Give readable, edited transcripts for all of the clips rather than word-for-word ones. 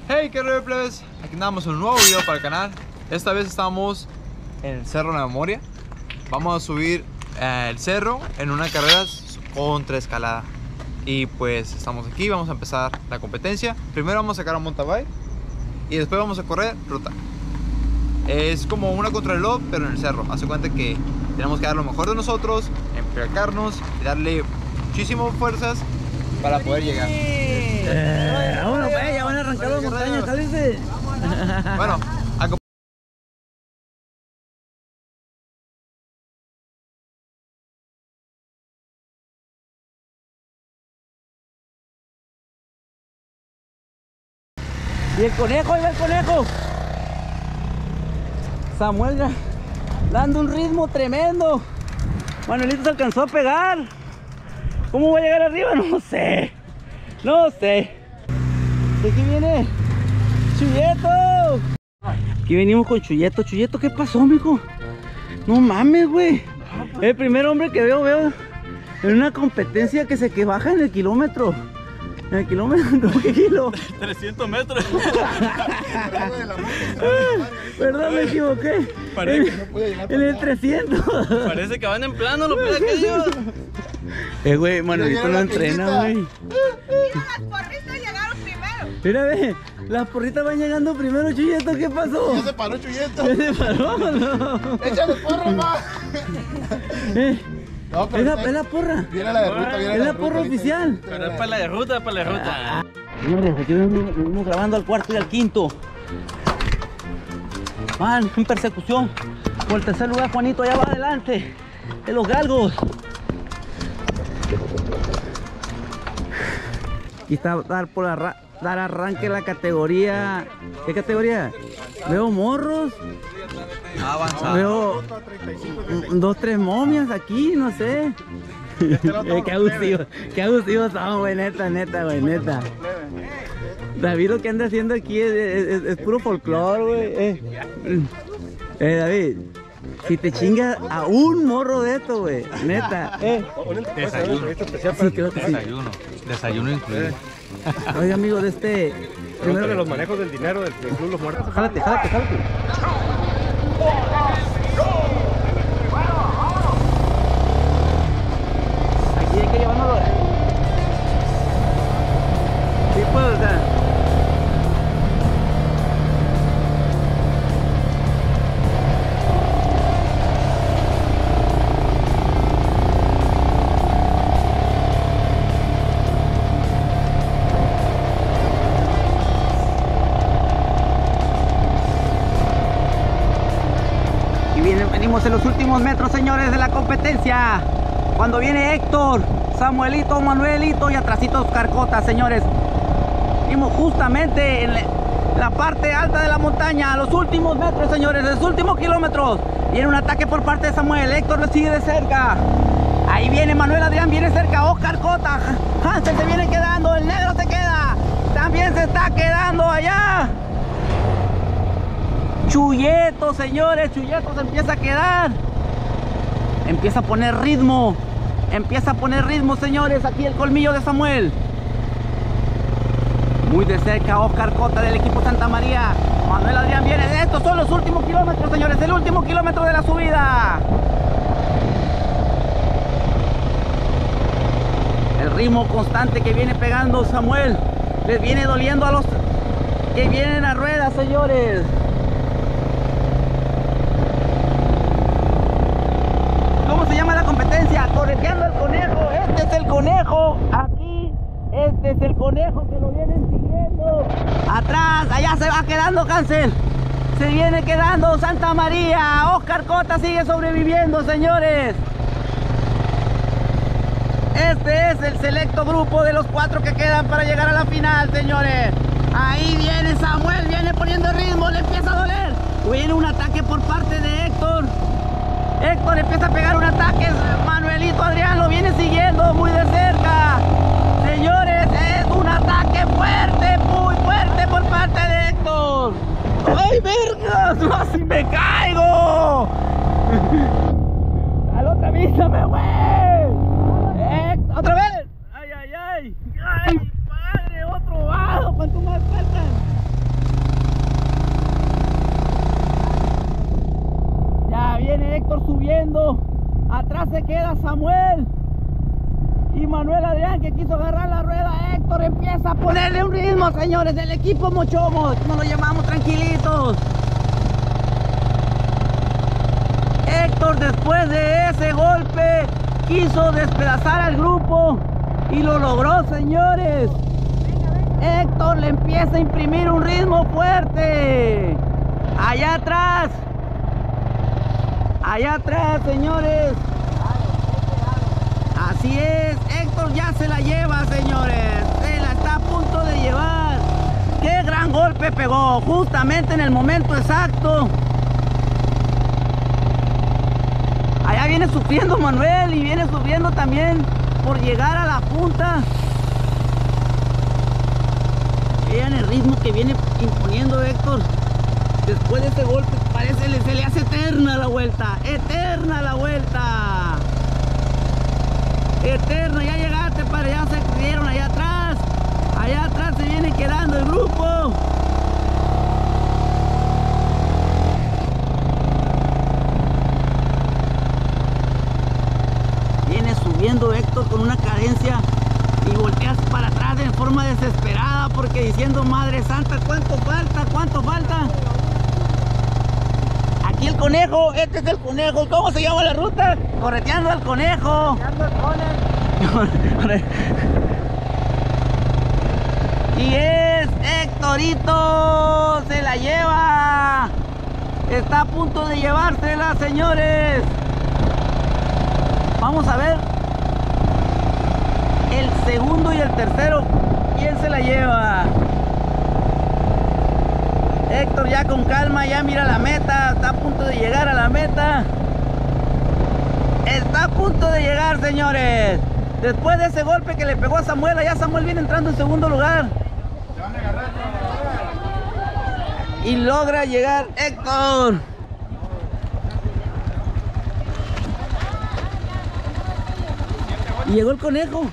Hey, qué rollo, plebes. Aquí andamos en un nuevo video para el canal. Esta vez estamos en el Cerro de la Memoria. Vamos a subir el cerro en una carrera contra escalada. Y pues estamos aquí, vamos a empezar la competencia. Primero vamos a sacar un mountain bike y después vamos a correr ruta. Es como una contrarreloj, pero en el cerro. Hace cuenta que tenemos que dar lo mejor de nosotros, emplacarnos y darle muchísimas fuerzas para poder llegar. Vámonos, ya van a arrancar las montañas, cálense. Bueno, Y el conejo, ahí va el conejo. Samuel ya dando un ritmo tremendo. Manuelito se alcanzó a pegar. ¿Cómo voy a llegar arriba? No sé. No sé. ¿De aquí viene Chuyeto? Aquí venimos con Chuyeto. Chuyeto, ¿qué pasó, mijo? No mames, güey. El primer hombre que veo en una competencia que baja en el kilómetro. ¿En el kilómetro? ¿Qué kilo? 300 metros. Perdón, me equivoqué. Parece En el 300. Parece que van en plano los pies aquellos. Güey, Manuelito no entrena, güey. Mira, las porristas llegaron primero. Mira, ve, las porritas van llegando primero, Chuyeto, ¿qué pasó? Ya se paró Chuyento. ¿Ya se paró o no? Échale porra, ma. No, pero Es la porra. viene la de ruta, viene Es la la de porra ruta, oficial. Pero es para la ruta, para la ruta. Señores, aquí venimos grabando al cuarto y al quinto. Van en persecución. Por el tercer lugar, Juanito allá va adelante. De los galgos. Y está dar arranque la categoría. ¿Qué categoría? Veo morros. Veo 2, 3 momias aquí, no sé. Qué abusivos son, güey, neta, güey, neta. David lo que anda haciendo aquí es puro folclore, güey. David, si te chingas a un morro de esto, güey, neta, Desayuno. Sí, creo que sí. Desayuno incluido. Oye, amigo, de este... Primero de los manejos del dinero del Club Los Muertos. Jálate. Aquí hay que llevárnoslo. Sí puedo, o sea. Venimos en los últimos metros, señores, de la competencia. Cuando viene Héctor, Samuelito, Manuelito y atrasito Oscar Cota, señores. Venimos justamente en la parte alta de la montaña, a los últimos metros, señores, los últimos kilómetros. Viene un ataque por parte de Samuel. Héctor lo sigue de cerca. Ahí viene Manuel Adrián, viene cerca Oscar Cota. Hansel se viene quedando, el negro se queda. También se está quedando allá Chuyeto, señores, Chuyeto se empieza a quedar. Empieza a poner ritmo. Señores, aquí el colmillo de Samuel. Muy de cerca Oscar Cota del equipo Santa María. Manuel Adrián viene. Estos son los últimos kilómetros, señores, el último kilómetro de la subida. El ritmo constante que viene pegando Samuel. Les viene doliendo a los que vienen a ruedas, señores. ¿Cómo se llama la competencia? Correteando el conejo. Este es el conejo. Aquí. Este es el conejo que lo vienen siguiendo. Atrás. Allá se va quedando Hansel. Se viene quedando Santa María. Oscar Cota sigue sobreviviendo, señores. Este es el selecto grupo de los 4 que quedan para llegar a la final, señores. Ahí viene Samuel. Viene poniendo ritmo. Le empieza a doler. Viene un ataque por parte de Héctor. Héctor empieza a pegar un ataque. Manuelito Adrián lo viene siguiendo muy de cerca. Señores, es un ataque fuerte, muy fuerte por parte de Héctor. ¡Ay, vergas! ¡Así me caigo! ¡A la otra avísame, güey! ¡Otra vez! ¡Ay, ay, ay! ¡Ay, padre! ¡Otro bajo! ¿Cuánto más faltan? subiendo. Atrás se queda Samuel y Manuel Adrián, que quiso agarrar la rueda. Héctor empieza a ponerle un ritmo, señores, del equipo Mochomos, como lo llamamos, tranquilitos. Héctor, después de ese golpe, quiso despedazar al grupo y lo logró, señores. Héctor le empieza a imprimir un ritmo fuerte. Allá atrás, señores. Así es, Héctor ya se la lleva, señores. Se la está a punto de llevar. Qué gran golpe pegó, justamente en el momento exacto. Allá viene sufriendo Manuel y viene sufriendo también por llegar a la punta. Vean el ritmo que viene imponiendo Héctor. Después de este golpe parece se le hace eterna la vuelta. Eterna la vuelta. Eterna, ya llegaste, para allá se dieron allá atrás. Allá atrás se viene quedando el grupo. Viene subiendo Héctor con una cadencia y volteas para atrás en forma desesperada porque diciendo, Madre Santa, ¿cuánto falta? ¿Cuánto falta? Aquí el conejo, este es el conejo. ¿Cómo se llama la ruta? Correteando al conejo. Y es Héctorito, se la lleva. Está a punto de llevársela, señores. Vamos a ver el segundo y el tercero, ¿quién se la lleva? Héctor ya con calma, ya mira la meta, está a punto de llegar a la meta. Está a punto de llegar, señores. Después de ese golpe que le pegó a Samuel, ya Samuel viene entrando en segundo lugar. Y logra llegar Héctor. Y llegó el conejo.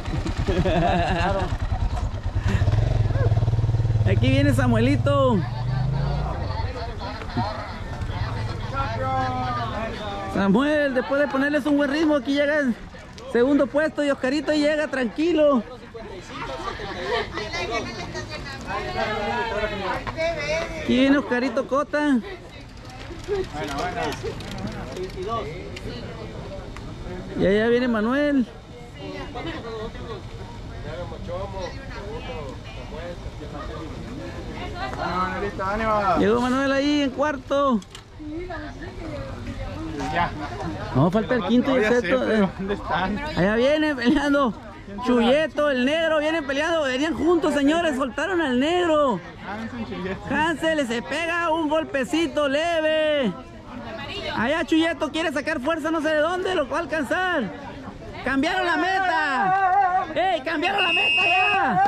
Aquí viene Samuelito. Samuel, después de ponerles un buen ritmo, aquí llega el segundo puesto y Oscarito llega tranquilo. Aquí viene Oscarito Cota. Y allá viene Manuel. Llegó Manuel ahí en cuarto. Ya. No, falta el quinto y el sexto. ¿Dónde están? Allá viene peleando Chuyeto, el negro, vienen peleando, venían juntos, señores, soltaron al negro. Hansel se pega un golpecito leve. Allá Chuyeto quiere sacar fuerza no sé de dónde, lo va a alcanzar. Cambiaron la meta. ¡Ey, cambiaron la meta ya!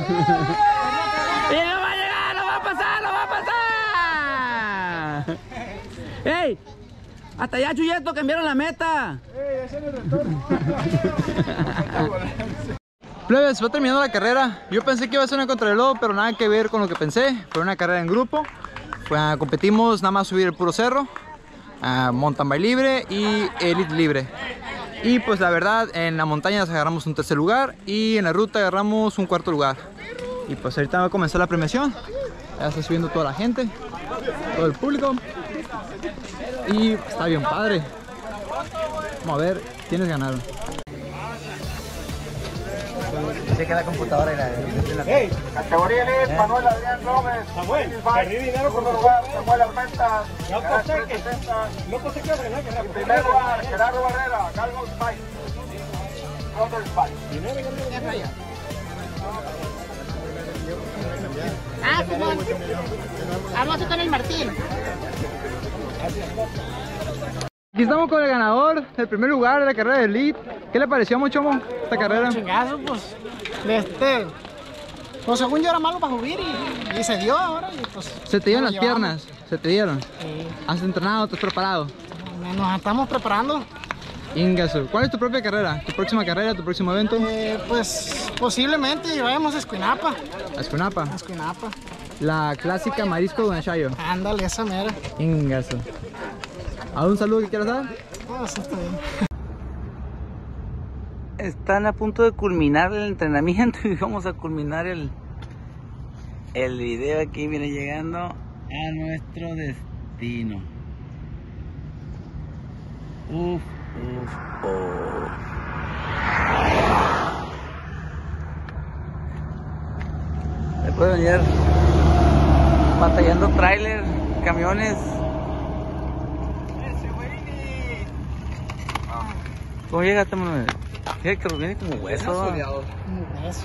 ¡Y no va a llegar, no va a pasar, no va a pasar! ¡Ey! Hasta allá Chuyeto cambiaron la meta. Plebes, va terminando la carrera. Yo pensé que iba a ser una contrarreloj, pero nada que ver con lo que pensé. Fue una carrera en grupo. Competimos nada más subir el puro cerro, mountain bike libre y elite libre. Y pues la verdad, en la montaña nos agarramos un tercer lugar y en la ruta agarramos un cuarto lugar. Y pues ahorita va a comenzar la premiación. Ya está subiendo toda la gente, todo el público. Y está bien padre. Vamos a ver quiénes ganaron. Sé que la computadora era Hey, categoría Elite, Manuel Adrián Gómez. Samuel, perdí dinero por Segundo lugar, Samuel Armenta. No posee que frenar, que En primer lugar, Gerardo Barrera, Carlos Spike. Brother Spike. Ah, Simón. Vamos con el Martín. Aquí estamos con el ganador del primer lugar de la carrera de Elite. ¿Qué le pareció, Mochomo, esta carrera? Chingazo, pues, pues según yo era malo para subir y se dio ahora y pues... Se te dieron nos las llevamos. piernas, se te dieron. Sí. ¿Has entrenado? ¿Te has preparado? Nos estamos preparando. Ingasu. ¿Cuál es tu propia carrera? ¿Tu próxima carrera? ¿Tu próximo evento? Pues posiblemente vayamos a Escuinapa. A Escuinapa. A Escuinapa. La clásica Marisco Guanachayo. Ándale, esa mera. Ingasu. ¿Algún saludo que quieras dar? Ah, sí, está bien. Están a punto de culminar el entrenamiento y vamos a culminar el video. Aquí viene llegando a nuestro destino. Uf, uf, uf. Después de venir batallando tráiler, camiones. ¿Cómo llegaste, Manuel? Viene como hueso. Como eso.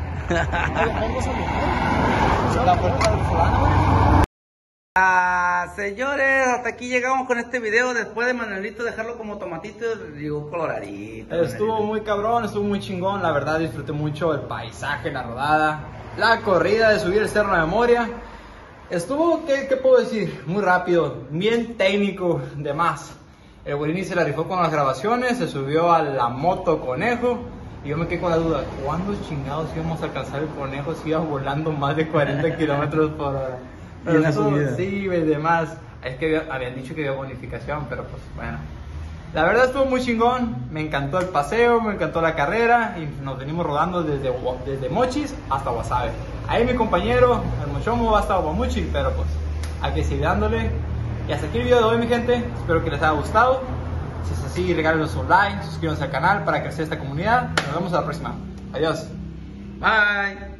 Señores, hasta aquí llegamos con este video. Después de Manuelito dejarlo como tomatito, llegó coloradito. Estuvo muy cabrón, estuvo muy chingón. La verdad disfruté mucho el paisaje, la rodada, la corrida de subir el Cerro de la Memoria. Estuvo, ¿qué puedo decir? Muy rápido, bien técnico, de más. El Guarini se la rifó con las grabaciones, se subió a la moto Conejo. Y yo me quedé con la duda, ¿cuándo chingados íbamos a alcanzar el Conejo si iba volando más de 40 kilómetros por hora? Pero eso, sí, demás. Es que habían dicho que había bonificación, pero pues bueno. La verdad estuvo muy chingón, me encantó el paseo, me encantó la carrera y nos venimos rodando desde Mochis hasta Guasave. Ahí mi compañero, el Mochomo, va hasta Guamuchi, pero pues hay que seguir dándole. Y hasta aquí el video de hoy, mi gente, espero que les haya gustado. Si es así, regálenos un like, suscríbanse al canal para crecer esta comunidad. Nos vemos a la próxima. Adiós. Bye.